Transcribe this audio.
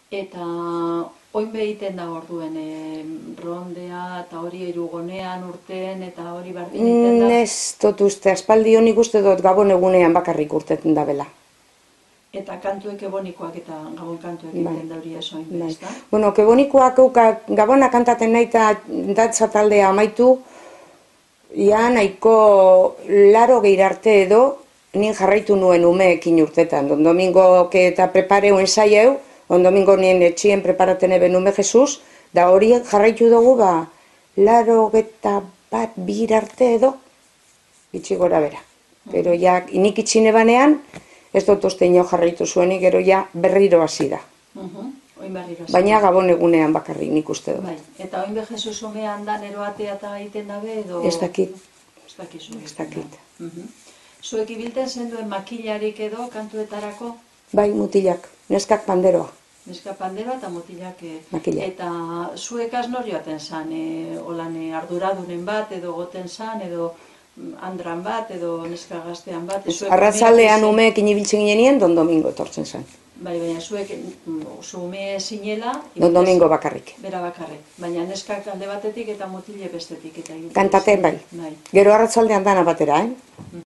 Eta oin behiten da orduen rondea eta hori erugonean urten eta hori bardin egiten da? Ez dut uste, aspaldi honik uste dut gabon egunean bakarrik urteten da bela. Eta kantuek ebonikoak eta gabon kantuek egiten da hori esoin, ezta? Bueno, ebonikoak gabona kantaten nahi eta datza taldea amaitu, ja nahiko laro arte edo, nien jarraitu nuen umeekin urtetan. Don Domingo eta prepareu ensaieu, on domingo nien etxien preparaten eben ume Jesus, da hori jarraitu dugu, laro eta bat arte edo, itxi gora bera. Pero ja, nik itxine banean, ez dut uste ino jarraitu zuenik, gero ja berriro hasi da. Baina gabon egunean bakarrik nik uste dut. Eta oin be Jesus umean da eroatea eta egiten dabe edo? Ez dakit. Ez dakit. Zuek ibilten zenduen makilarik edo kantuetarako? Bai, mutilak, neskak panderoa. Neskak panderoa eta mutilak. Makila. Eta zuek aznor joaten zan, holan arduradunen bat edo goten zan, edo andran bat, edo neska gaztean bat? Arratzaldean umeekin ibiltzen ginean, Don Domingo etortzen zan. Bai, baina zuek ume zinela... Don Domingo bakarrik. Bera bakarrik. Baina neskak alde batetik eta mutile bestetik. Kantaten bai. Gero arratzaldean dana batera,